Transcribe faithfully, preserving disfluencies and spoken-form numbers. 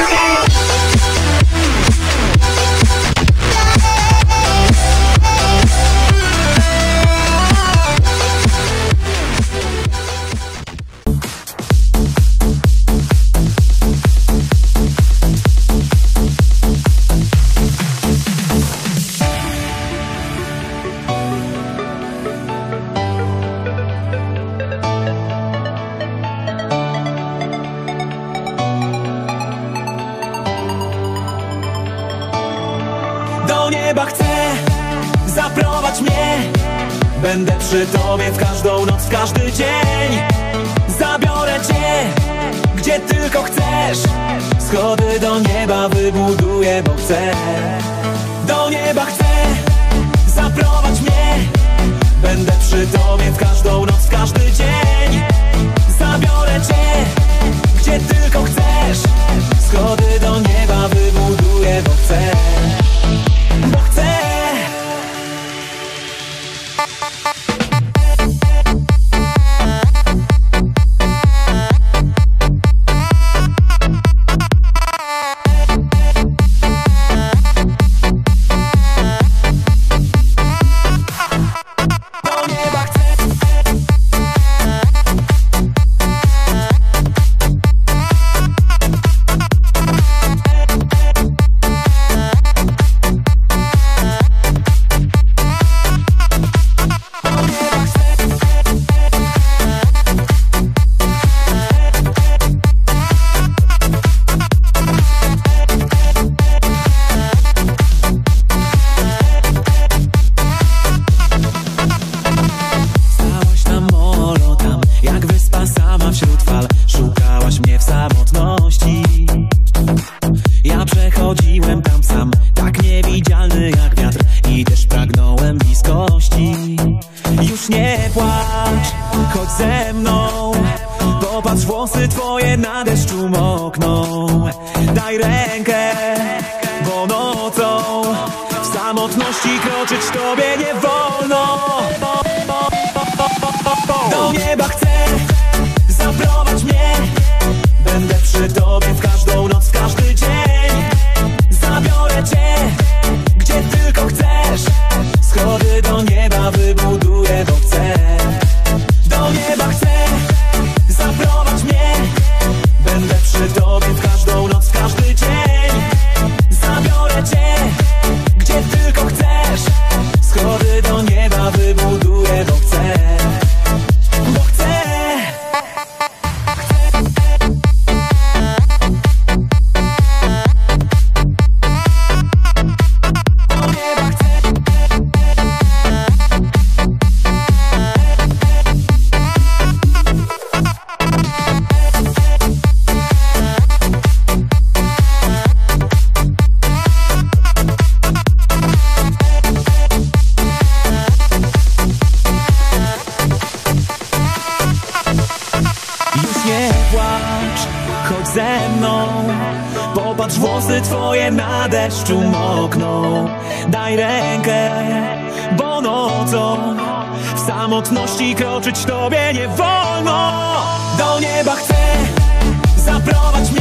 Do nieba chcę, zaprowadź mnie. Będę przy tobie w każdą noc, w każdy dzień. Zabiorę cię, gdzie tylko chcesz. Schody do nieba wybuduję, bo chcę. Do nieba chcę, zaprowadź mnie. Będę przy tobie w każdą noc, w każdy dzień. Zabiorę cię, gdzie tylko chcesz. Schody do nieba wybuduję, bo chcę. Bo chcę. Popatrz, włosy twoje na deszczu mokną. Daj rękę, bo nocą w samotności kroczyć tobie nie wolno. Do nieba chcę, zaprowadź mnie. Będę przy tobie w każdą noc, w każdy dzień. Zabiorę cię, gdzie tylko chcesz. Schody do nieba wybuduję, bo chcę. Do nieba chcę, zaprowadź mnie. Będę przy tobie w każdą noc, w każdy dzień. Zabiorę cię, gdzie tylko chcesz. Schody do nieba wybuduję, bo chcę. Bo chcę. Chodź ze mną, popatrz, włosy twoje na deszczu mokną. Daj rękę, bo nocą w samotności kroczyć tobie nie wolno. Do nieba chcę, zaprowadź